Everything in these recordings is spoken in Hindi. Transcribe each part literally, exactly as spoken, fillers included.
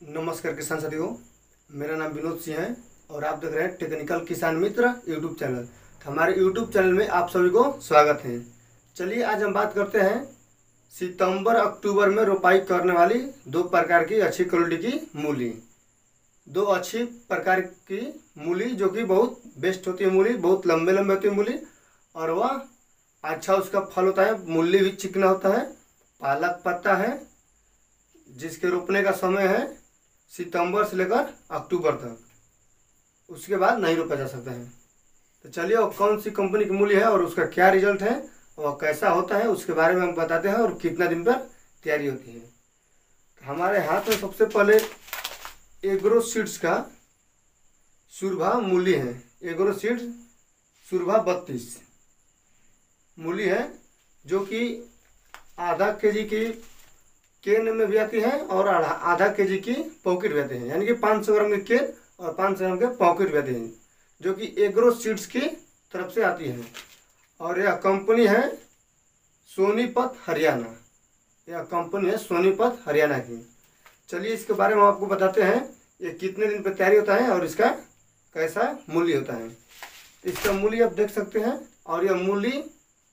नमस्कार किसान साथियों, मेरा नाम विनोद सिंह है और आप देख रहे हैं टेक्निकल किसान मित्र यूट्यूब चैनल। तो हमारे यूट्यूब चैनल में आप सभी को स्वागत है। चलिए आज हम बात करते हैं सितंबर अक्टूबर में रोपाई करने वाली दो प्रकार की अच्छी क्वालिटी की मूली। दो अच्छी प्रकार की मूली जो कि बहुत बेस्ट होती है, मूली बहुत लंबे लंबे होती है मूली, और वह अच्छा उसका फल होता है, मूली भी चिकना होता है, पालक पत्ता है, जिसके रोपने का समय है सितंबर से लेकर अक्टूबर तक, उसके बाद नहीं रोपा जा सकता है। तो चलिए वो कौन सी कंपनी की मूली है और उसका क्या रिजल्ट है और कैसा होता है उसके बारे में हम बताते हैं और कितना दिन पर तैयारी होती है। तो हमारे हाथ में सबसे पहले एग्रो सीड्स का सुरभा मूली है। एग्रो सीड्स सुरभा बत्तीस मूली है जो कि आधा के जी की केन में भी आती है और आधा के जी की पॉकेट भी आते हैं, यानी कि पाँच सौ ग्राम के केन और पाँच सौ ग्राम के पॉकेट भी आते हैं, जो कि एग्रो सीड्स की तरफ से आती है। और यह कंपनी है सोनीपत हरियाणा। यह कंपनी है सोनीपत हरियाणा की। चलिए इसके बारे में आपको बताते हैं ये कितने दिन पर तैयारी होता है और इसका कैसा मूल्य होता है। इसका मूल्य आप देख सकते हैं, और यह मूल्य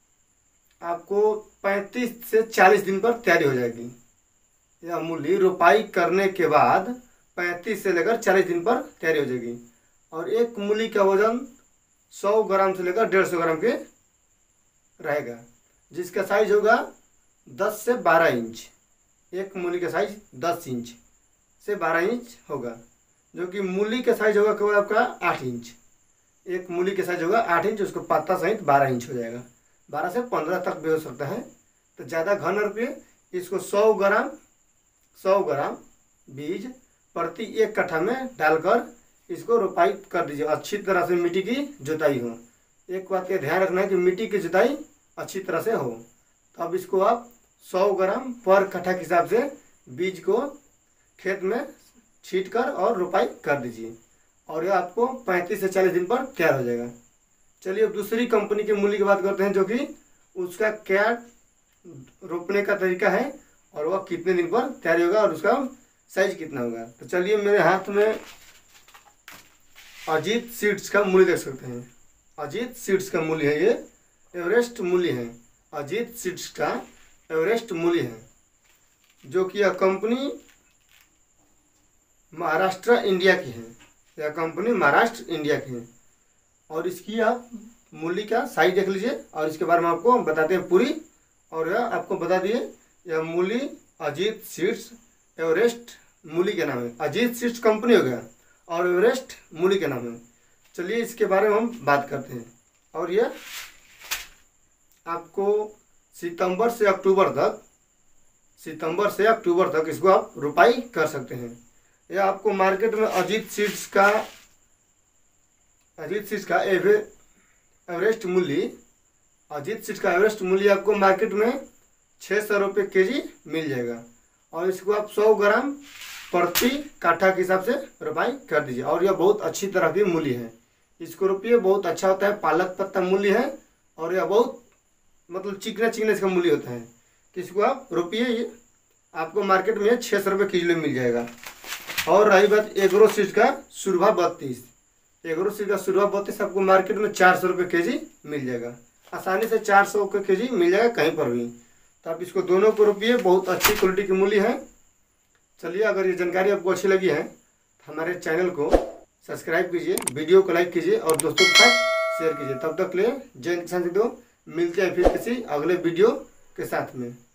आपको पैंतीस से चालीस दिन पर तैयारी हो जाएगी। यह मूली रोपाई करने के बाद पैंतीस से लेकर चालीस दिन पर तैयारी हो जाएगी। और एक मूली का वजन सौ ग्राम से लेकर डेढ़ सौ ग्राम के रहेगा, जिसका साइज होगा दस से बारह इंच। एक मूली का साइज दस इंच से बारह इंच होगा, जो कि मूली का साइज होगा केवल आपका आठ इंच। एक मूली का साइज होगा आठ इंच, उसको पत्ता सहित बारह इंच हो जाएगा, बारह से पंद्रह तक भी हो सकता है। तो ज़्यादा घन रुपये इसको सौ ग्राम सौ ग्राम बीज प्रति एक कट्ठा में डालकर इसको रोपाई कर दीजिए। अच्छी तरह से मिट्टी की जुताई हो। एक बात का ध्यान रखना है कि मिट्टी की जुताई अच्छी तरह से हो। तो अब इसको आप सौ ग्राम पर कट्ठा के हिसाब से बीज को खेत में छीट कर और रोपाई कर दीजिए, और यह आपको पैंतीस से चालीस दिन पर तैयार हो जाएगा। चलिए अब दूसरी कंपनी की मूली की बात करते हैं, जो कि उसका क्या रोपने का तरीका है और वह कितने दिन पर तैयार होगा और उसका साइज कितना होगा। तो चलिए मेरे हाथ में अजीत सीड्स का मूली देख सकते हैं। अजीत सीड्स का मूली है, ये एवरेस्ट मूली है। अजीत सीड्स का एवरेस्ट मूली है, जो कि यह कंपनी महाराष्ट्र इंडिया की है। यह कंपनी महाराष्ट्र इंडिया की है। और इसकी आप मूली का साइज देख लीजिए और इसके बारे में आपको बताते हैं पूरी। और यह आपको बता दिए यह मूली अजीत सीड्स एवरेस्ट मूली के नाम है। अजीत सीड्स कंपनी हो गया और एवरेस्ट मूली के नाम है। चलिए इसके बारे में हम बात करते हैं। और यह आपको सितंबर से अक्टूबर तक सितंबर से अक्टूबर तक इसको आप रोपाई कर सकते हैं। यह आपको मार्केट में अजीत सीड्स का अजीत सीड्स का एवे एवरेस्ट मूली अजीत सीड्स का एवरेस्ट मूली आपको मार्केट में छः सौ रुपये के जी मिल जाएगा। और इसको आप सौ ग्राम प्रति काठा के हिसाब से रोपाई कर दीजिए। और यह बहुत अच्छी तरह की मूली है, इसको रोपिए, बहुत अच्छा होता है। पालक पत्ता मूली है और यह बहुत मतलब चिकना चिकना इसका मूली होता है। तो इसको आप रोपिए, ये आपको मार्केट में छः सौ रुपये किलो मिल जाएगा। और रही बात एग्रो सीड का सुरभा बत्तीस एग्रो सीड का सुरभा बत्तीस आपको मार्केट में चार सौ रुपये के जी मिल जाएगा। आसानी से चार सौ के जी मिल जाएगा कहीं पर भी। तो आप इसको दोनों को रोपिए, बहुत अच्छी क्वालिटी की मूली है। चलिए अगर ये जानकारी आपको अच्छी लगी है तो हमारे चैनल को सब्सक्राइब कीजिए, वीडियो को लाइक कीजिए और दोस्तों के साथ शेयर कीजिए। तब तक के लिए जय किसान साथियों, मिलते हैं फिर किसी अगले वीडियो के साथ में।